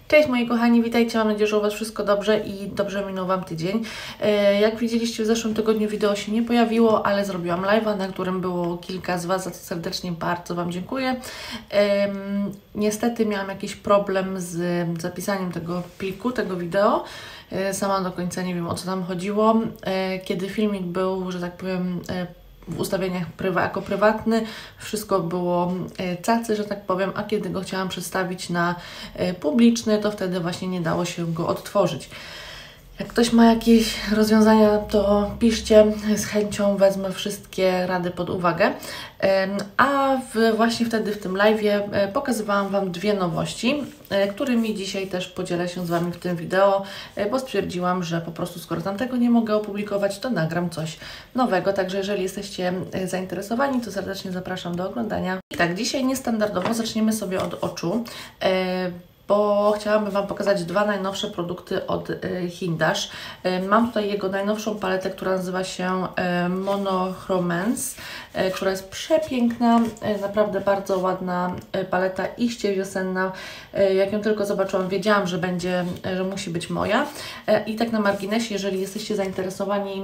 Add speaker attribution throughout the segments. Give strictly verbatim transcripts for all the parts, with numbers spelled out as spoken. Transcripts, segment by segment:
Speaker 1: Cześć moi kochani, witajcie, mam nadzieję, że u Was wszystko dobrze i dobrze minął Wam tydzień. Jak widzieliście, w zeszłym tygodniu wideo się nie pojawiło, ale zrobiłam live'a, na którym było kilka z Was, za co serdecznie bardzo Wam dziękuję. Niestety miałam jakiś problem z zapisaniem tego pliku, tego wideo. Sama do końca nie wiem, o co tam chodziło. Kiedy filmik był, że tak powiem, w ustawieniach prywa, jako prywatny, wszystko było cacy, że tak powiem, a kiedy go chciałam przedstawić na publiczny, to wtedy właśnie nie dało się go odtworzyć. Jak ktoś ma jakieś rozwiązania, to piszcie, z chęcią wezmę wszystkie rady pod uwagę. A w, właśnie wtedy w tym live'ie pokazywałam Wam dwie nowości, którymi dzisiaj też podzielę się z Wami w tym wideo, bo stwierdziłam, że po prostu skoro tamtego nie mogę opublikować, to nagram coś nowego. Także jeżeli jesteście zainteresowani, to serdecznie zapraszam do oglądania. I tak, dzisiaj niestandardowo zaczniemy sobie od oczu, bo chciałabym Wam pokazać dwa najnowsze produkty od Hindash. Mam tutaj jego najnowszą paletę, która nazywa się Monochromance, która jest przepiękna, naprawdę bardzo ładna paleta, iście wiosenna. Jak ją tylko zobaczyłam, wiedziałam, że będzie, że musi być moja. I tak na marginesie, jeżeli jesteście zainteresowani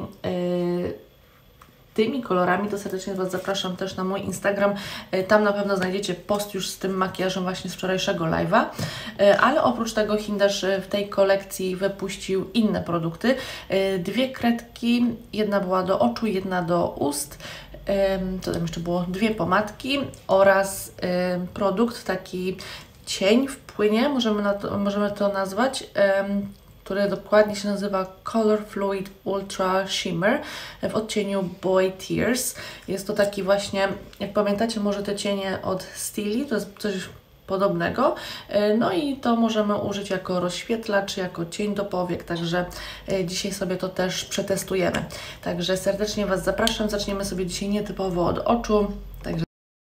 Speaker 1: tymi kolorami, to serdecznie Was zapraszam też na mój Instagram. Tam na pewno znajdziecie post już z tym makijażem właśnie z wczorajszego live'a. Ale oprócz tego Hindash w tej kolekcji wypuścił inne produkty. Dwie kredki, jedna była do oczu, jedna do ust. Co tam jeszcze było? Dwie pomadki oraz produkt taki cień w płynie, możemy, na to, możemy to nazwać, który dokładnie się nazywa Color Fluid Ultra Shimmer w odcieniu Boy Tears. Jest to taki właśnie, jak pamiętacie może te cienie od Stili, to jest coś podobnego. No i to możemy użyć jako rozświetlacz, jako cień do powiek, także dzisiaj sobie to też przetestujemy. Także serdecznie Was zapraszam, zaczniemy sobie dzisiaj nietypowo od oczu. Także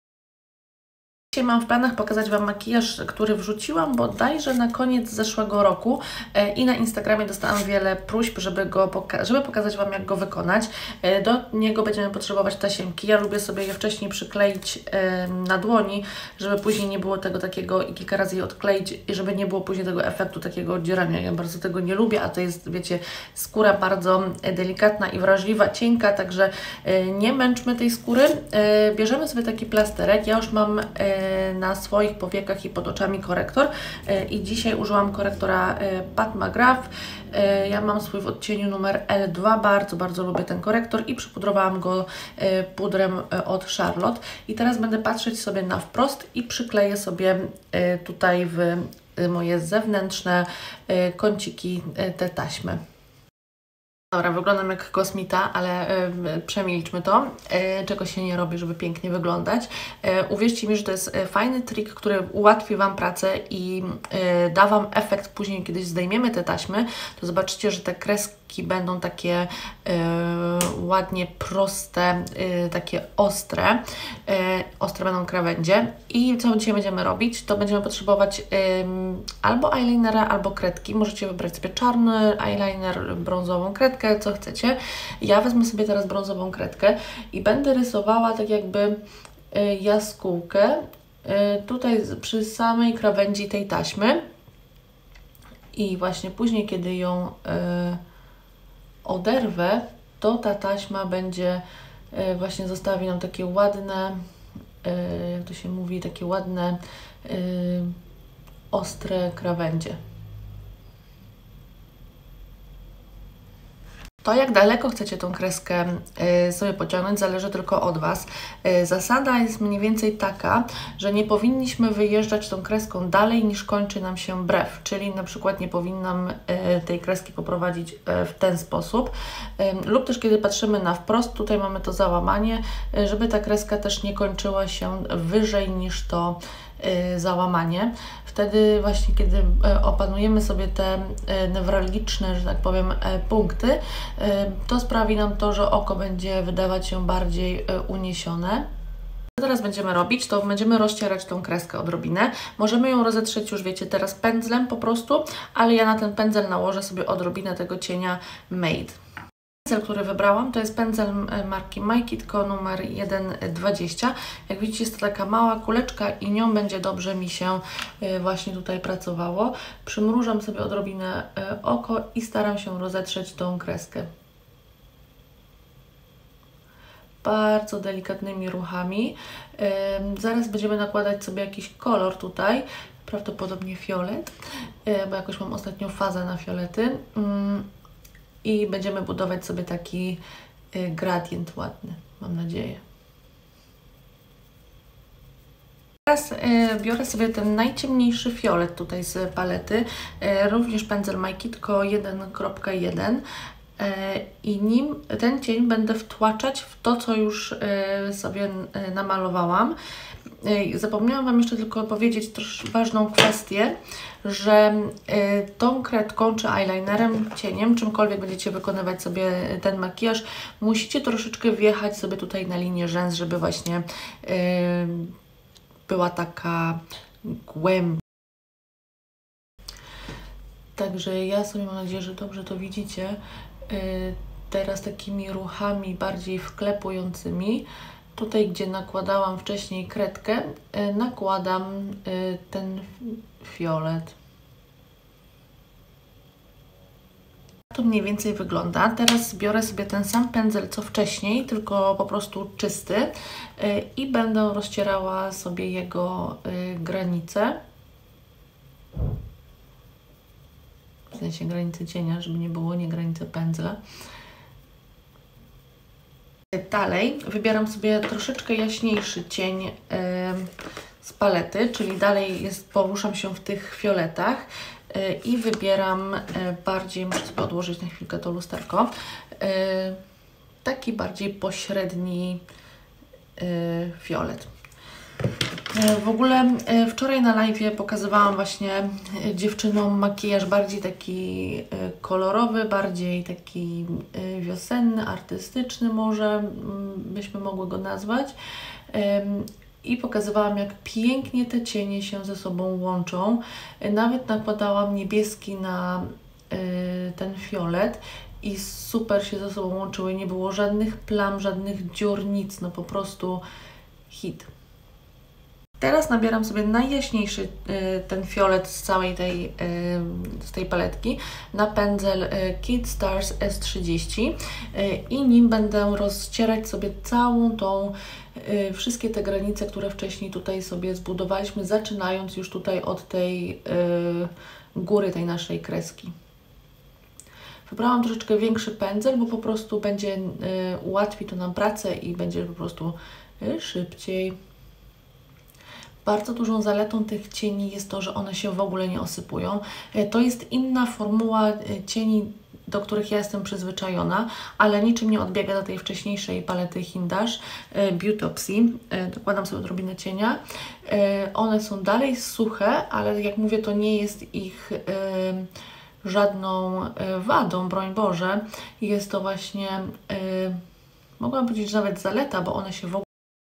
Speaker 1: dzisiaj mam w planach pokazać Wam makijaż, który wrzuciłam bodajże na koniec zeszłego roku i na Instagramie dostałam wiele próśb, żeby, go poka żeby pokazać Wam, jak go wykonać. Do niego będziemy potrzebować tasiemki. Ja lubię sobie je wcześniej przykleić na dłoni, żeby później nie było tego takiego i kilka razy je odkleić i żeby nie było później tego efektu takiego odzierania. Ja bardzo tego nie lubię, a to jest, wiecie, skóra bardzo delikatna i wrażliwa, cienka, także nie męczmy tej skóry. Bierzemy sobie taki plasterek. Ja już mam na swoich powiekach i pod oczami korektor i dzisiaj użyłam korektora Pat McGrath. Ja mam swój w odcieniu numer L dwa, bardzo, bardzo lubię ten korektor i przypudrowałam go pudrem od Charlotte. I teraz będę patrzeć sobie na wprost i przykleję sobie tutaj w moje zewnętrzne kąciki te taśmy. Dobra, wyglądam jak kosmita, ale y, przemilczmy to, y, czego się nie robi, żeby pięknie wyglądać. Y, uwierzcie mi, że to jest fajny trik, który ułatwi Wam pracę i y, da Wam efekt później, kiedy zdejmiemy te taśmy, to zobaczycie, że te kreski będą takie y, ładnie proste, y, takie ostre, y, ostre będą krawędzie. I co dzisiaj będziemy robić, to będziemy potrzebować y, albo eyelinera, albo kredki. Możecie wybrać sobie czarny eyeliner, brązową kredkę, co chcecie. Ja wezmę sobie teraz brązową kredkę i będę rysowała tak jakby y, jaskółkę y, tutaj przy samej krawędzi tej taśmy i właśnie później, kiedy ją y, oderwę, to ta taśma będzie y, właśnie zostawi nam takie ładne, y, jak to się mówi, takie ładne y, ostre krawędzie. To, jak daleko chcecie tą kreskę y, sobie pociągnąć, zależy tylko od Was. Y, zasada jest mniej więcej taka, że nie powinniśmy wyjeżdżać tą kreską dalej niż kończy nam się brew, czyli na przykład nie powinnam y, tej kreski poprowadzić y, w ten sposób. Y, lub też kiedy patrzymy na wprost, tutaj mamy to załamanie, y, żeby ta kreska też nie kończyła się wyżej niż to y, załamanie. Wtedy właśnie, kiedy opanujemy sobie te newralgiczne, że tak powiem, punkty, to sprawi nam to, że oko będzie wydawać się bardziej uniesione. Co teraz będziemy robić, to będziemy rozcierać tą kreskę odrobinę. Możemy ją rozetrzeć już, wiecie, teraz pędzlem po prostu, ale ja na ten pędzel nałożę sobie odrobinę tego cienia Made. Pędzel, który wybrałam, to jest pędzel marki Majkitko numer sto dwadzieścia. Jak widzicie, jest to taka mała kuleczka i nią będzie dobrze mi się właśnie tutaj pracowało. Przymrużam sobie odrobinę oko i staram się rozetrzeć tą kreskę. Bardzo delikatnymi ruchami. Zaraz będziemy nakładać sobie jakiś kolor tutaj, prawdopodobnie fiolet, bo jakoś mam ostatnio fazę na fiolety. I będziemy budować sobie taki gradient ładny, mam nadzieję. Teraz biorę sobie ten najciemniejszy fiolet tutaj z palety, również pędzel Majkitko jeden kropka jeden i nim ten cień będę wtłaczać w to, co już sobie namalowałam. Zapomniałam Wam jeszcze tylko powiedzieć też ważną kwestię, że tą kredką czy eyelinerem, cieniem, czymkolwiek będziecie wykonywać sobie ten makijaż, musicie troszeczkę wjechać sobie tutaj na linię rzęs, żeby właśnie była taka głębia. Także ja sobie mam nadzieję, że dobrze to widzicie. Teraz takimi ruchami bardziej wklepującymi. Tutaj, gdzie nakładałam wcześniej kredkę, nakładam ten fiolet. To mniej więcej wygląda. Teraz biorę sobie ten sam pędzel co wcześniej, tylko po prostu czysty i będę rozcierała sobie jego granice. W sensie granicy cienia, żeby nie było, nie granice pędzla. Dalej wybieram sobie troszeczkę jaśniejszy cień yy, z palety, czyli dalej jest, poruszam się w tych fioletach yy, i wybieram yy, bardziej, muszę sobie odłożyć na chwilkę to lusterko, yy, taki bardziej pośredni yy, fiolet. W ogóle wczoraj na live'ie pokazywałam właśnie dziewczynom makijaż bardziej taki kolorowy, bardziej taki wiosenny, artystyczny może byśmy mogły go nazwać. I pokazywałam, jak pięknie te cienie się ze sobą łączą. Nawet nakładałam niebieski na ten fiolet i super się ze sobą łączyły. Nie było żadnych plam, żadnych dziur, nic, no po prostu hit. Teraz nabieram sobie najjaśniejszy y, ten fiolet z całej tej, y, z tej paletki na pędzel y, Kid Stars S trzydzieści y, i nim będę rozcierać sobie całą tą, y, wszystkie te granice, które wcześniej tutaj sobie zbudowaliśmy, zaczynając już tutaj od tej y, góry tej naszej kreski. Wybrałam troszeczkę większy pędzel, bo po prostu będzie y, ułatwi to nam pracę i będzie po prostu y, szybciej. Bardzo dużą zaletą tych cieni jest to, że one się w ogóle nie osypują. To jest inna formuła cieni, do których ja jestem przyzwyczajona, ale niczym nie odbiega do tej wcześniejszej palety Hindash Beautopsy. Dokładam sobie odrobinę cienia. One są dalej suche, ale jak mówię, to nie jest ich żadną wadą, broń Boże. Jest to właśnie, mogłam powiedzieć, że nawet zaleta, bo one się w ogóle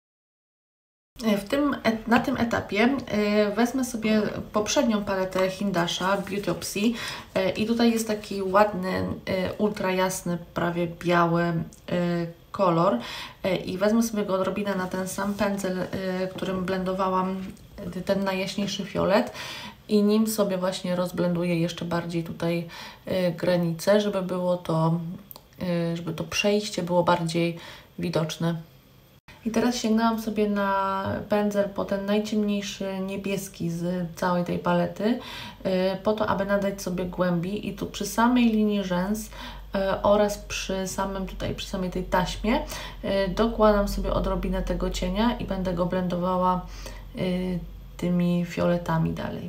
Speaker 1: W tym, na tym etapie wezmę sobie poprzednią paletę Hindasha Beautopsy i tutaj jest taki ładny, ultra jasny, prawie biały kolor i wezmę sobie go odrobinę na ten sam pędzel, którym blendowałam ten najjaśniejszy fiolet i nim sobie właśnie rozblenduję jeszcze bardziej tutaj granice, żeby było to, żeby to przejście było bardziej widoczne. I teraz sięgnęłam sobie na pędzel po ten najciemniejszy niebieski z całej tej palety, po to, aby nadać sobie głębi i tu przy samej linii rzęs oraz przy samym tutaj, przy samej tej taśmie dokładam sobie odrobinę tego cienia i będę go blendowała tymi fioletami dalej.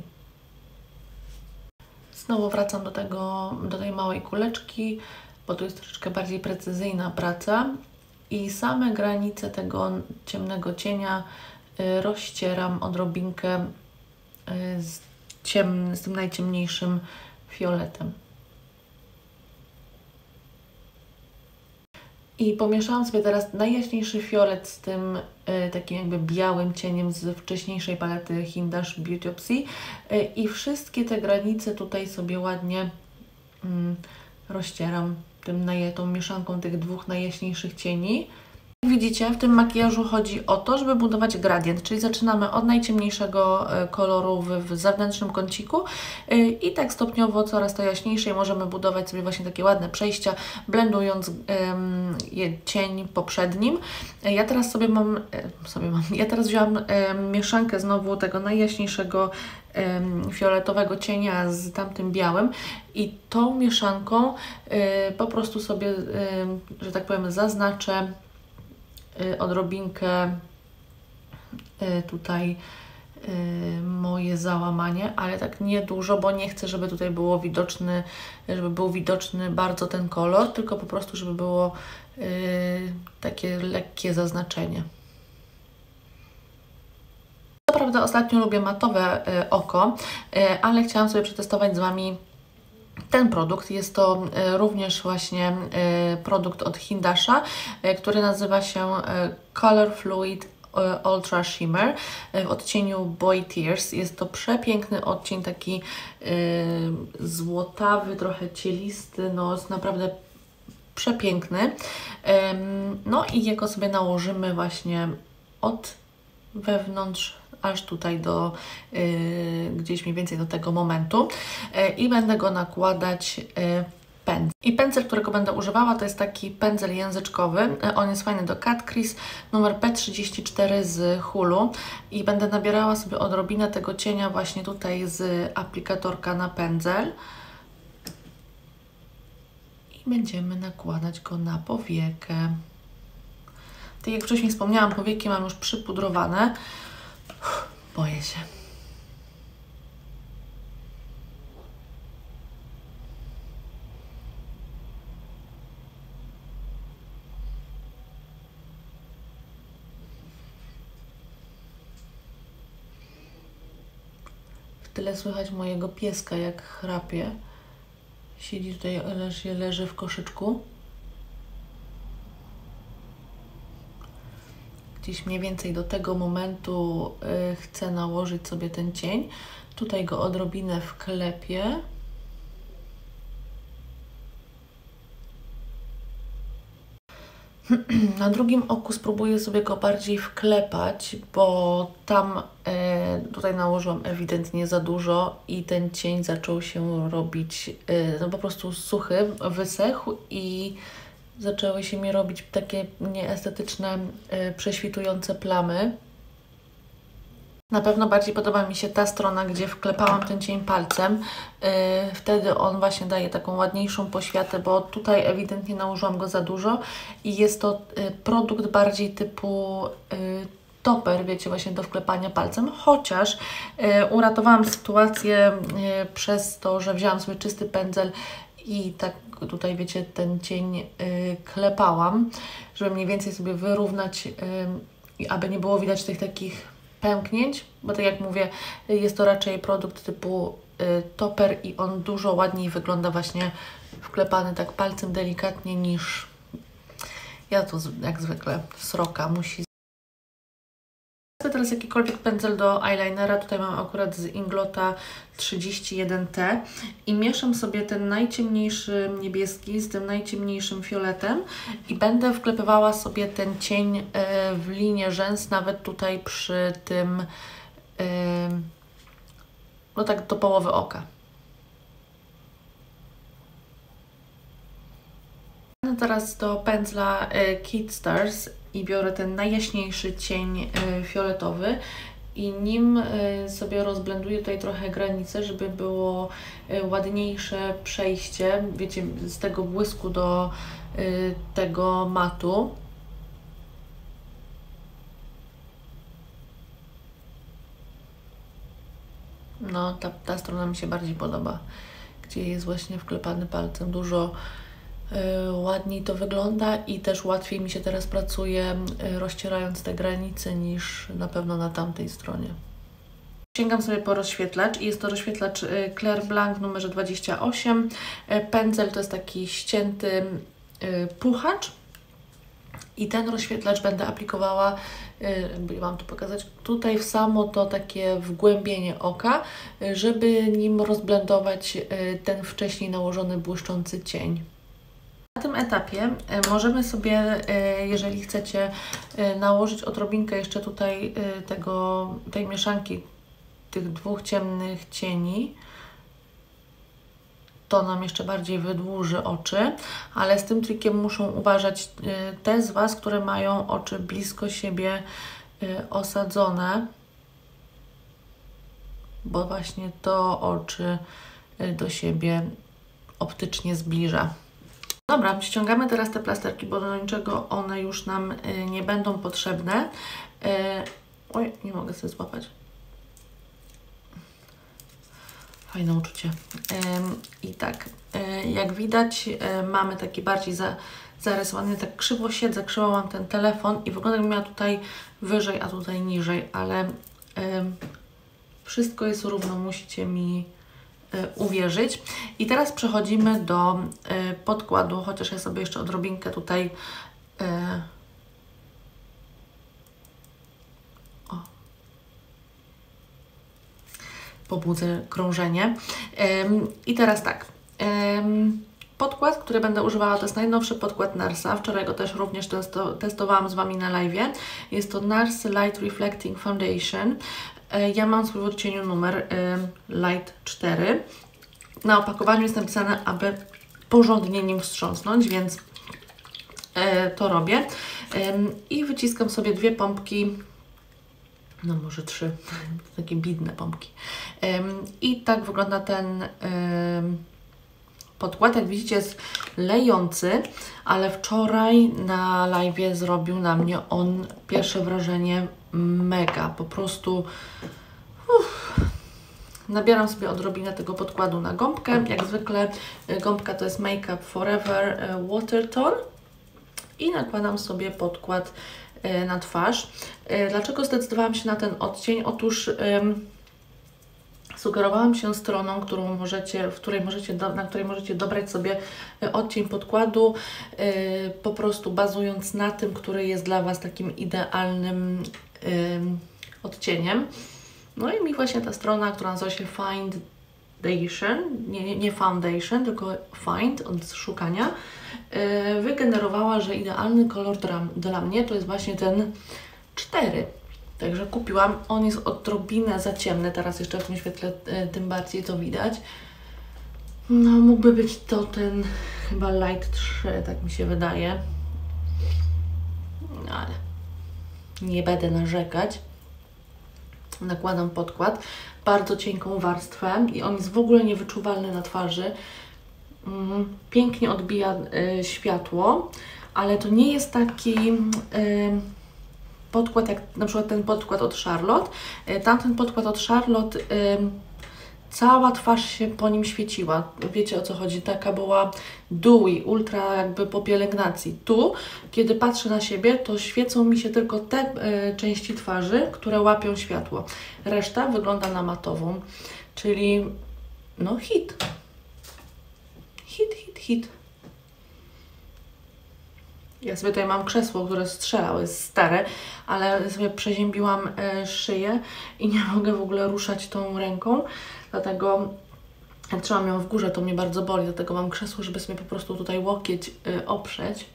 Speaker 1: Znowu wracam do tego, do tej małej kuleczki, bo tu jest troszeczkę bardziej precyzyjna praca. I same granice tego ciemnego cienia y, rozcieram odrobinkę y, z, ciem, z tym najciemniejszym fioletem. I pomieszałam sobie teraz najjaśniejszy fiolet z tym y, takim jakby białym cieniem z wcześniejszej palety Hindash Beautopsy y, i wszystkie te granice tutaj sobie ładnie y, rozcieram tym, tą mieszanką tych dwóch najjaśniejszych cieni. Jak widzicie, w tym makijażu chodzi o to, żeby budować gradient, czyli zaczynamy od najciemniejszego koloru w zewnętrznym kąciku i tak stopniowo coraz to jaśniejsze możemy budować sobie właśnie takie ładne przejścia, blendując um, cień poprzednim. Ja teraz sobie mam, sobie mam ja teraz wzięłam um, mieszankę znowu tego najjaśniejszego um, fioletowego cienia z tamtym białym i tą mieszanką um, po prostu sobie, um, że tak powiem, zaznaczę odrobinkę tutaj moje załamanie, ale tak niedużo, bo nie chcę, żeby tutaj było widoczny, żeby był widoczny bardzo ten kolor, tylko po prostu, żeby było takie lekkie zaznaczenie. Naprawdę ostatnio lubię matowe oko, ale chciałam sobie przetestować z Wami ten produkt. Jest to również właśnie produkt od Hindasha, który nazywa się Color Fluid Ultra Shimmer w odcieniu Boy Tears. Jest to przepiękny odcień, taki złotawy, trochę cielisty, no jest naprawdę przepiękny. No i jego sobie nałożymy właśnie od wewnątrz aż tutaj do y, gdzieś mniej więcej do tego momentu y, i będę go nakładać y, pędzel. I pędzel, którego będę używała, to jest taki pędzel języczkowy. Y, on jest fajny do Cut Crease, numer P trzydzieści cztery z Hulu i będę nabierała sobie odrobinę tego cienia właśnie tutaj z aplikatorka na pędzel i będziemy nakładać go na powiekę. Tak jak wcześniej wspomniałam, powieki mam już przypudrowane. Boję się. W tyle słychać mojego pieska, jak chrapie. Siedzi tutaj, leży, leży w koszyczku. Gdzieś mniej więcej do tego momentu y, chcę nałożyć sobie ten cień. Tutaj go odrobinę wklepię. Na drugim oku spróbuję sobie go bardziej wklepać, bo tam y, tutaj nałożyłam ewidentnie za dużo i ten cień zaczął się robić y, no po prostu suchy, wysechł i zaczęły się mi robić takie nieestetyczne, y, prześwitujące plamy. Na pewno bardziej podoba mi się ta strona, gdzie wklepałam ten cień palcem. Yy, wtedy on właśnie daje taką ładniejszą poświatę, bo tutaj ewidentnie nałożyłam go za dużo i jest to y, produkt bardziej typu y, topper, wiecie, właśnie do wklepania palcem, chociaż y, uratowałam sytuację y, przez to, że wzięłam sobie czysty pędzel i tak tutaj, wiecie, ten cień y, klepałam, żeby mniej więcej sobie wyrównać i y, aby nie było widać tych takich pęknięć, bo tak jak mówię, jest to raczej produkt typu y, topper i on dużo ładniej wygląda właśnie wklepany tak palcem delikatnie niż ja to jak zwykle sroka musi. Teraz jakikolwiek pędzel do eyelinera, tutaj mam akurat z Inglota trzydzieści jeden T i mieszam sobie ten najciemniejszy niebieski z tym najciemniejszym fioletem i będę wklepywała sobie ten cień w linię rzęs, nawet tutaj przy tym, no tak do połowy oka. Teraz do pędzla Kit Stars i biorę ten najjaśniejszy cień fioletowy i nim sobie rozblenduję tutaj trochę granice, żeby było ładniejsze przejście, wiecie, z tego błysku do tego matu. No, ta, ta strona mi się bardziej podoba, gdzie jest właśnie wklepany palcem. Dużo y, ładniej to wygląda i też łatwiej mi się teraz pracuje, y, rozcierając te granice, niż na pewno na tamtej stronie. Sięgam sobie po rozświetlacz i jest to rozświetlacz y, Clair Blanc w numerze dwadzieścia osiem. Y, pędzel to jest taki ścięty y, puchacz. I ten rozświetlacz będę aplikowała, jakby mam tu pokazać, tutaj w samo to takie wgłębienie oka, żeby nim rozblendować ten wcześniej nałożony błyszczący cień. tym etapie możemy sobie, jeżeli chcecie, nałożyć odrobinkę jeszcze tutaj tego, tej mieszanki tych dwóch ciemnych cieni. To nam jeszcze bardziej wydłuży oczy, ale z tym trikiem muszą uważać te z Was, które mają oczy blisko siebie osadzone, bo właśnie to oczy do siebie optycznie zbliża. Dobra, ściągamy teraz te plasterki, bo do niczego one już nam nie będą potrzebne. Oj, nie mogę sobie złapać. Fajne uczucie. I tak, jak widać, mamy taki bardziej za, zarysowany, tak krzywo siedzę, krzywo mam ten telefon i wygląda jakbym miała tutaj wyżej, a tutaj niżej, ale wszystko jest równo, musicie mi uwierzyć. I teraz przechodzimy do podkładu, chociaż ja sobie jeszcze odrobinkę tutaj o, pobudzę krążenie. I teraz tak, podkład, który będę używała, to jest najnowszy podkład Narsa. Wczoraj go też również testo testowałam z Wami na live. Jest to Nars Light Reflecting Foundation. Ja mam swój w odcieniu numer y, Light cztery. Na opakowaniu jest napisane, aby porządnie nim wstrząsnąć, więc y, to robię. Y, I wyciskam sobie dwie pompki, no może trzy, takie bidne pompki. Y, I tak wygląda ten y, podkład. Jak widzicie, jest lejący, ale wczoraj na live zrobił na mnie on pierwsze wrażenie mega, po prostu uff. Nabieram sobie odrobinę tego podkładu na gąbkę. Jak zwykle gąbka to jest Make Up Forever Water Tone i nakładam sobie podkład na twarz. Dlaczego zdecydowałam się na ten odcień? Otóż ym, sugerowałam się stroną, którą możecie, w której możecie do, na której możecie dobrać sobie odcień podkładu, yy, po prostu bazując na tym, który jest dla Was takim idealnym yy, odcieniem. No i mi właśnie ta strona, która nazywa się Findation, nie, nie Foundation, tylko Find od szukania, yy, wygenerowała, że idealny kolor dla, dla mnie to jest właśnie ten cztery. Także kupiłam. On jest odrobinę za ciemny, teraz jeszcze w tym świetle y, tym bardziej to widać. No, mógłby być to ten chyba Light trzy, tak mi się wydaje. Ale nie będę narzekać. Nakładam podkład, bardzo cienką warstwę i on jest w ogóle niewyczuwalny na twarzy. Mm, pięknie odbija y, światło, ale to nie jest taki... Y, podkład, jak na przykład ten podkład od Charlotte. Tamten podkład od Charlotte, yy, cała twarz się po nim świeciła. Wiecie, o co chodzi? Taka była dewy, ultra jakby po pielęgnacji. Tu, kiedy patrzę na siebie, to świecą mi się tylko te yy, części twarzy, które łapią światło. Reszta wygląda na matową, czyli no hit. Hit, hit, hit. Ja sobie tutaj mam krzesło, które strzelało, jest stare, ale sobie przeziębiłam e, szyję i nie mogę w ogóle ruszać tą ręką, dlatego jak trzymam ją w górze, to mnie bardzo boli, dlatego mam krzesło, żeby sobie po prostu tutaj łokieć e, oprzeć.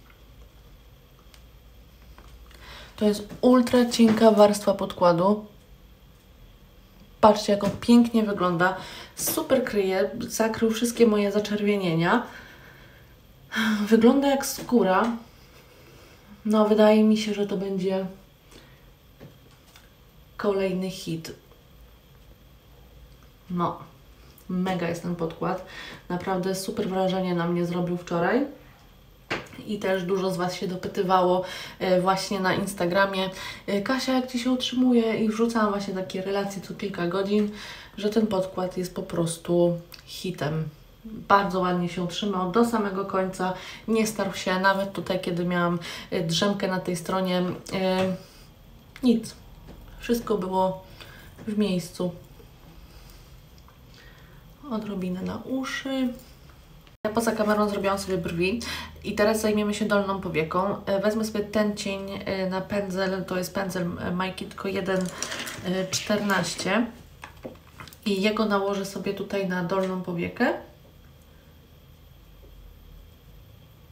Speaker 1: To jest ultra cienka warstwa podkładu. Patrzcie, jak on pięknie wygląda, super kryje, zakrył wszystkie moje zaczerwienienia. Wygląda jak skóra. No, wydaje mi się, że to będzie kolejny hit. No, mega jest ten podkład. Naprawdę super wrażenie na mnie zrobił wczoraj. I też dużo z Was się dopytywało e, właśnie na Instagramie, e, Kasia, jak Ci się utrzymuje? I wrzucałam właśnie takie relacje co kilka godzin, że ten podkład jest po prostu hitem. Bardzo ładnie się utrzymał do samego końca, nie starł się, nawet tutaj, kiedy miałam drzemkę na tej stronie, e, nic. Wszystko było w miejscu. Odrobinę na uszy. Ja poza kamerą zrobiłam sobie brwi i teraz zajmiemy się dolną powieką. Wezmę sobie ten cień na pędzel, to jest pędzel My Kiko jeden czternaście i jego nałożę sobie tutaj na dolną powiekę.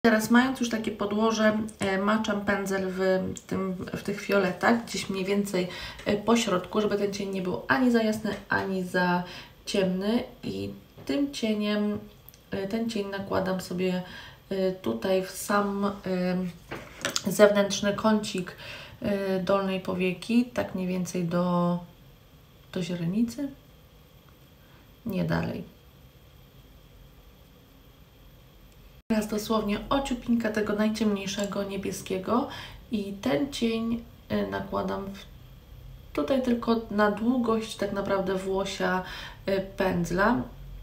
Speaker 1: Teraz mając już takie podłoże, maczam pędzel w, tym, w tych fioletach, gdzieś mniej więcej po środku, żeby ten cień nie był ani za jasny, ani za ciemny i tym cieniem, ten cień nakładam sobie tutaj w sam zewnętrzny kącik dolnej powieki, tak mniej więcej do, do źrenicy, nie dalej. Teraz dosłownie ociupinka tego najciemniejszego niebieskiego i ten cień nakładam w, tutaj tylko na długość tak naprawdę włosia pędzla,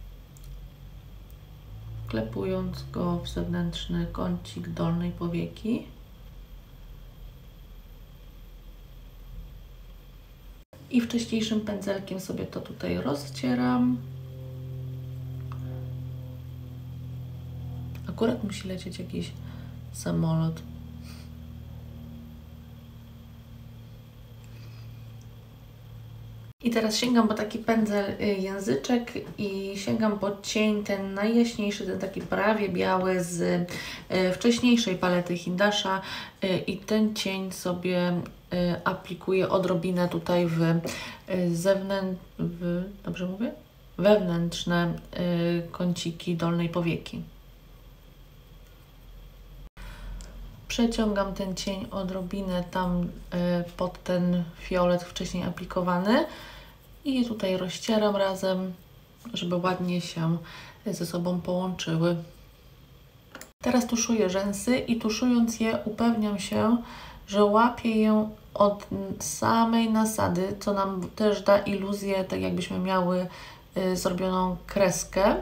Speaker 1: klepując go w zewnętrzny kącik dolnej powieki. I wcześniejszym pędzelkiem sobie to tutaj rozcieram. Akurat musi lecieć jakiś samolot. I teraz sięgam po taki pędzel języczek i sięgam po cień ten najjaśniejszy, ten taki prawie biały z wcześniejszej palety Hindasha i ten cień sobie aplikuję odrobinę tutaj w zewnętrzne, w, dobrze mówię? Wewnętrzne kąciki dolnej powieki. Przeciągam ten cień odrobinę tam pod ten fiolet wcześniej aplikowany i tutaj rozcieram razem, żeby ładnie się ze sobą połączyły. Teraz tuszuję rzęsy i tuszując je upewniam się, że łapię je od samej nasady, co nam też da iluzję, tak jakbyśmy miały zrobioną kreskę.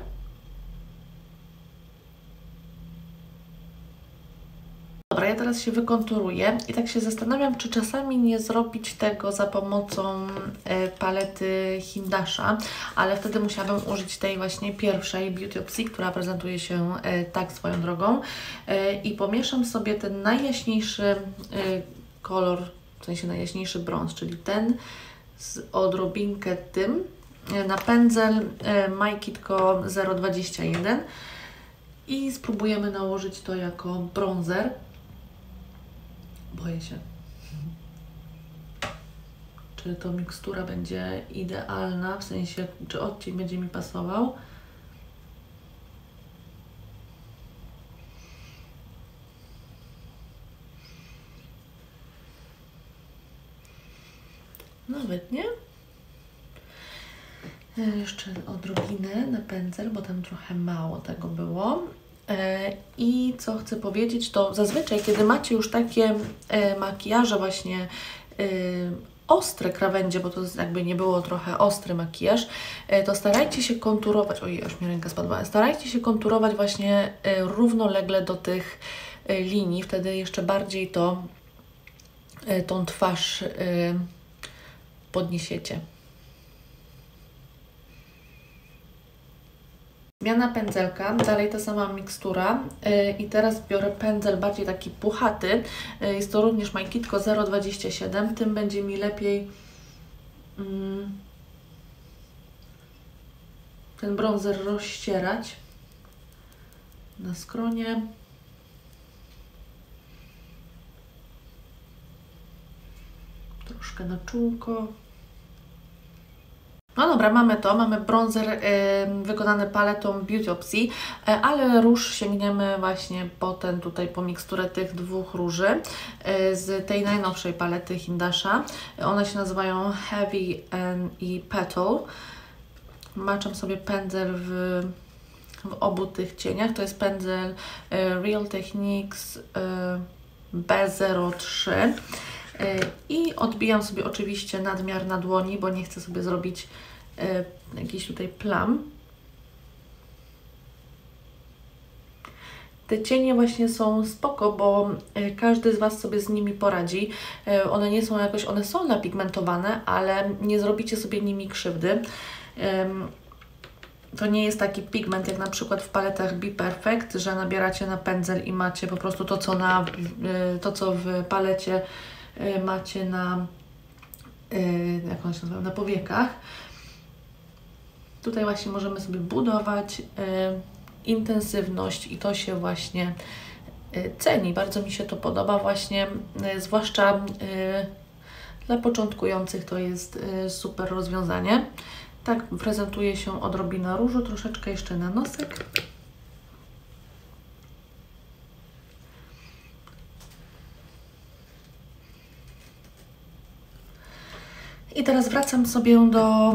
Speaker 1: Dobra, ja teraz się wykonturuję i tak się zastanawiam, czy czasami nie zrobić tego za pomocą e, palety Hindasha, ale wtedy musiałabym użyć tej właśnie pierwszej Beautypsy, która prezentuje się e, tak swoją drogą e, i pomieszam sobie ten najjaśniejszy e, kolor, w sensie najjaśniejszy brąz, czyli ten z odrobinkę tym e, na pędzel e, My Kitco zero dwadzieścia jeden i spróbujemy nałożyć to jako bronzer. Boję się, czy to mikstura będzie idealna, w sensie, czy odcień będzie mi pasował. Nawet nie. Jeszcze odrobinę na pędzel, bo tam trochę mało tego było. I co chcę powiedzieć, to zazwyczaj, kiedy macie już takie makijaże właśnie ostre krawędzie, bo to jakby nie było trochę ostry makijaż, to starajcie się konturować, ojej, aż mi ręka spadła, starajcie się konturować właśnie równolegle do tych linii, wtedy jeszcze bardziej to, tą twarz podniesiecie. Zmiana pędzelka, dalej ta sama mikstura yy, i teraz biorę pędzel bardziej taki puchaty, yy, jest to również My Kitco zero dwadzieścia siedem, tym będzie mi lepiej yy, ten bronzer rozścierać na skronie. Troszkę na czółko. No dobra, mamy to, mamy bronzer y, wykonany paletą Beautypsy, y, ale róż sięgniemy właśnie potem tutaj po miksturę tych dwóch róży y, z tej najnowszej palety Hindasha. One się nazywają Heavy and i Petal. Maczam sobie pędzel w, w obu tych cieniach. To jest pędzel y, Real Techniques y, B zero trzy. I odbijam sobie oczywiście nadmiar na dłoni, bo nie chcę sobie zrobić e, jakiś tutaj plam. Te cienie właśnie są spoko, bo e, każdy z Was sobie z nimi poradzi. E, one nie są jakoś, one są napigmentowane, ale nie zrobicie sobie nimi krzywdy. E, to nie jest taki pigment jak na przykład w paletach Be Perfect, że nabieracie na pędzel i macie po prostu to, co, na, e, to, co w palecie macie na, jak on się nazywa, na powiekach. Tutaj właśnie możemy sobie budować intensywność i to się właśnie ceni. Bardzo mi się to podoba właśnie, zwłaszcza dla początkujących to jest super rozwiązanie. Tak prezentuje się odrobina różu, troszeczkę jeszcze na nosek. I teraz wracam sobie do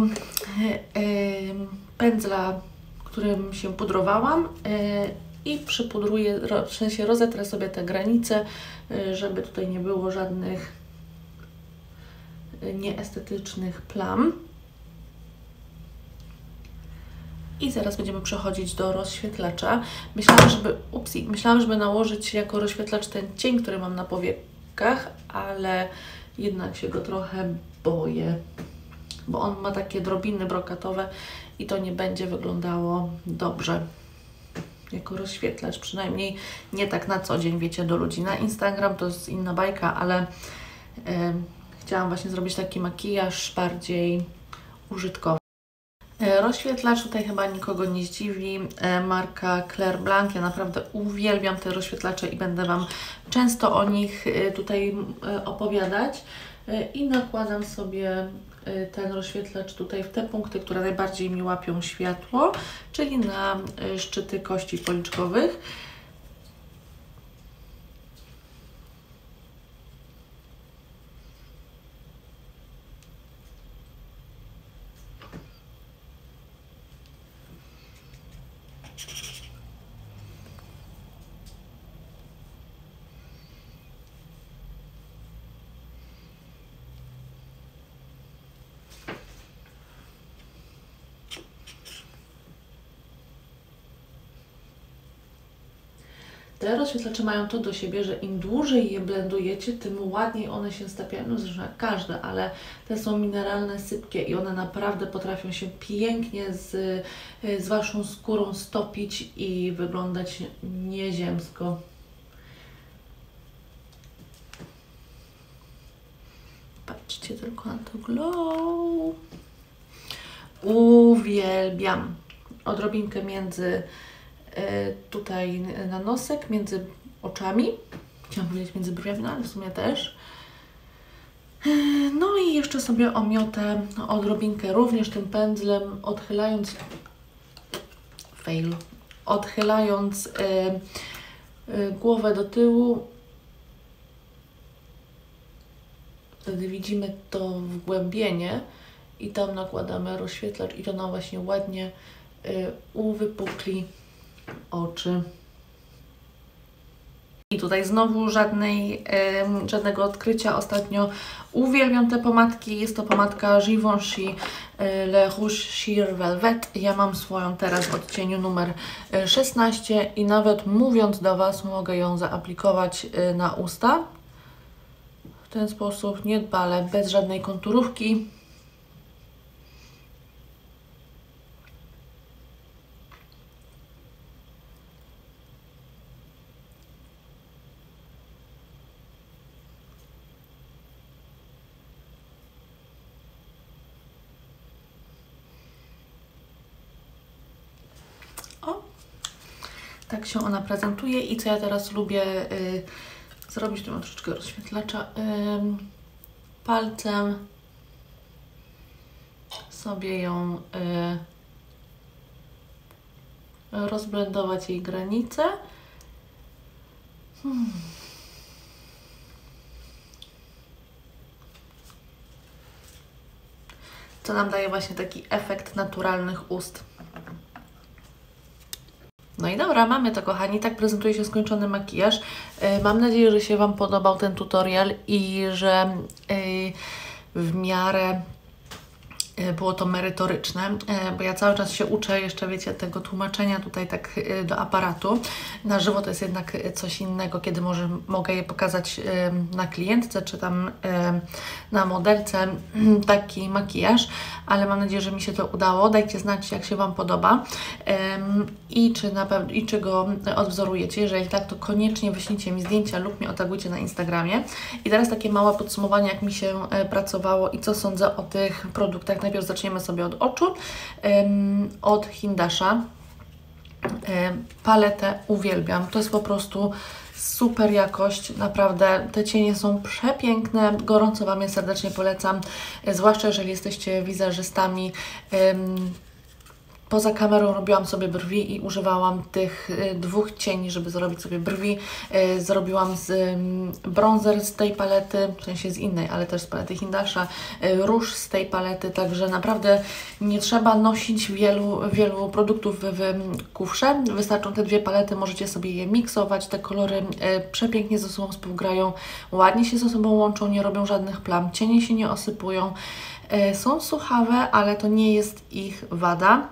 Speaker 1: pędzla, którym się pudrowałam i przypudruję, w sensie rozetrę sobie te granice, żeby tutaj nie było żadnych nieestetycznych plam. I zaraz będziemy przechodzić do rozświetlacza. Myślałam, żeby, upsi, myślałam, żeby nałożyć jako rozświetlacz ten cień, który mam na powiekach, ale jednak się go trochę boję, bo on ma takie drobiny brokatowe i to nie będzie wyglądało dobrze jako rozświetlacz, przynajmniej nie tak na co dzień, wiecie, do ludzi. Na Instagram to jest inna bajka, ale yy, chciałam właśnie zrobić taki makijaż bardziej użytkowy. Yy, rozświetlacz tutaj chyba nikogo nie zdziwi, yy, marka Claire Blanc. Ja naprawdę uwielbiam te rozświetlacze i będę Wam często o nich yy, tutaj yy, opowiadać. Yy, I nakładam sobie ten rozświetlacz tutaj w te punkty, które najbardziej mi łapią światło, czyli na szczyty kości policzkowych. Te rozświetlacze mają to do siebie, że im dłużej je blendujecie, tym ładniej one się stapiają. No zresztą jak każde, ale te są mineralne, sypkie i one naprawdę potrafią się pięknie z, z Waszą skórą stopić i wyglądać nieziemsko. Patrzcie tylko na to glow. Uwielbiam. Odrobinkę między tutaj na nosek, między oczami, chciałam powiedzieć między brwiami, no ale w sumie też. No i jeszcze sobie omiotę odrobinkę również tym pędzlem, odchylając fail, odchylając y, y, głowę do tyłu. Wtedy widzimy to wgłębienie i tam nakładamy rozświetlacz i to nam właśnie ładnie y, uwypukli oczy. I tutaj znowu żadnej, y, żadnego odkrycia. Ostatnio uwielbiam te pomadki. Jest to pomadka Givenchy y, Le Rouge Sheer Velvet. Ja mam swoją teraz w odcieniu numer szesnaście i nawet mówiąc do Was mogę ją zaaplikować y, na usta. W ten sposób niedbale, bez żadnej konturówki. O, tak się ona prezentuje i co ja teraz lubię y, zrobić, tu mam troszeczkę rozświetlacza, y, palcem sobie ją y, rozblendować jej granice. Hmm. Co nam daje właśnie taki efekt naturalnych ust. No i dobra, mamy to, kochani. Tak prezentuje się skończony makijaż. Mam nadzieję, że się Wam podobał ten tutorial i że w miarę było to merytoryczne, bo ja cały czas się uczę jeszcze, wiecie, tego tłumaczenia tutaj tak do aparatu. Na żywo to jest jednak coś innego, kiedy może mogę je pokazać na klientce, czy tam na modelce taki makijaż, ale mam nadzieję, że mi się to udało. Dajcie znać, jak się Wam podoba i czy, na pewno, i czy go odwzorujecie. Jeżeli tak, to koniecznie wyślijcie mi zdjęcia lub mnie otagujcie na Instagramie. I teraz takie małe podsumowanie, jak mi się pracowało i co sądzę o tych produktach. Najpierw zaczniemy sobie od oczu. Od Hindasha. Paletę uwielbiam. To jest po prostu super jakość, naprawdę te cienie są przepiękne, gorąco Wam je serdecznie polecam, zwłaszcza jeżeli jesteście wizerzystami. Poza kamerą robiłam sobie brwi i używałam tych dwóch cieni, żeby zrobić sobie brwi. Zrobiłam z bronzer z tej palety, w sensie z innej, ale też z palety Hindasha, róż z tej palety, także naprawdę nie trzeba nosić wielu, wielu produktów w, w kufrze. Wystarczą te dwie palety, możecie sobie je miksować, te kolory przepięknie ze sobą współgrają, ładnie się ze sobą łączą, nie robią żadnych plam, cienie się nie osypują, są suchawe, ale to nie jest ich wada.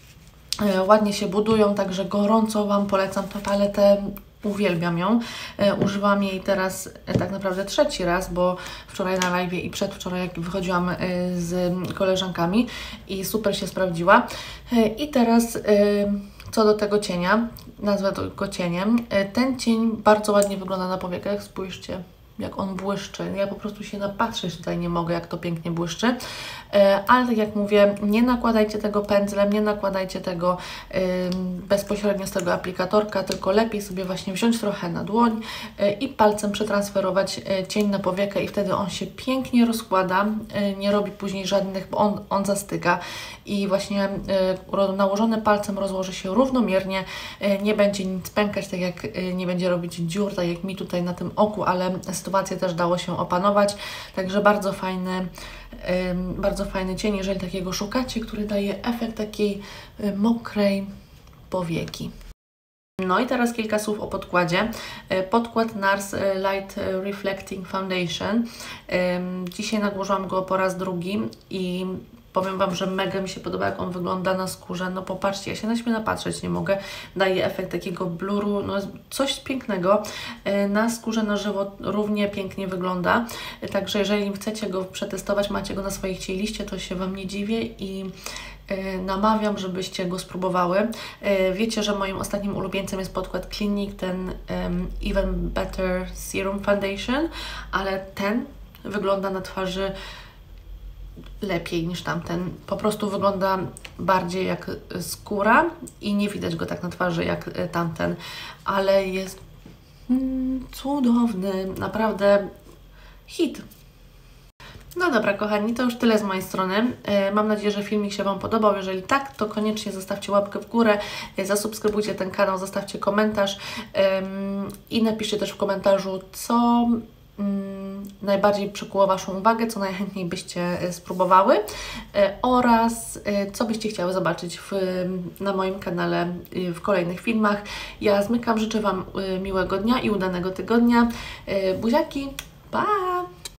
Speaker 1: Ładnie się budują, także gorąco Wam polecam tę paletę, uwielbiam ją. Używam jej teraz tak naprawdę trzeci raz, bo wczoraj na live i przedwczoraj jak wychodziłam z koleżankami i super się sprawdziła. I teraz co do tego cienia, nazwę to go cieniem. Ten cień bardzo ładnie wygląda na powiekach, spójrzcie, jak on błyszczy. Ja po prostu się napatrzeć tutaj nie mogę, jak to pięknie błyszczy. Ale tak jak mówię, nie nakładajcie tego pędzlem, nie nakładajcie tego yy, bezpośrednio z tego aplikatorka, tylko lepiej sobie właśnie wziąć trochę na dłoń yy, i palcem przetransferować yy, cień na powiekę i wtedy on się pięknie rozkłada, yy, nie robi później żadnych, bo on, on zastyga i właśnie yy, nałożony palcem rozłoży się równomiernie, yy, nie będzie nic pękać, tak jak yy, nie będzie robić dziur, tak jak mi tutaj na tym oku, ale sytuację też dało się opanować, także bardzo fajny bardzo fajny cień, jeżeli takiego szukacie, który daje efekt takiej mokrej powieki. No i teraz kilka słów o podkładzie. Podkład Nars Light Reflecting Foundation. Dzisiaj nałożyłam go po raz drugi i powiem Wam, że mega mi się podoba, jak on wygląda na skórze. No popatrzcie, ja się na siebie napatrzeć nie mogę. Daje efekt takiego bluru, no coś pięknego. Na skórze na żywo równie pięknie wygląda. Także jeżeli chcecie go przetestować, macie go na swojej chciej liście, to się Wam nie dziwię i namawiam, żebyście go spróbowały. Wiecie, że moim ostatnim ulubieńcem jest podkład Clinique, ten um, Even Better Serum Foundation, ale ten wygląda na twarzy lepiej niż tamten. Po prostu wygląda bardziej jak skóra i nie widać go tak na twarzy jak tamten, ale jest mm, cudowny, naprawdę hit. No dobra, kochani, to już tyle z mojej strony. Mam nadzieję, że filmik się Wam podobał. Jeżeli tak, to koniecznie zostawcie łapkę w górę, zasubskrybujcie ten kanał, zostawcie komentarz i napiszcie też w komentarzu, co najbardziej przykuło Waszą uwagę, co najchętniej byście spróbowały oraz co byście chciały zobaczyć w, na moim kanale w kolejnych filmach. Ja zmykam, życzę Wam miłego dnia i udanego tygodnia. Buziaki, pa!